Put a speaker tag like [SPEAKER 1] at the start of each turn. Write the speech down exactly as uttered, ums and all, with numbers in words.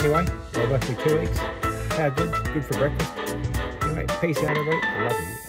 [SPEAKER 1] Anyway, well, roughly two weeks. How good? Good for breakfast. Anyway, peace out, everybody. I love you.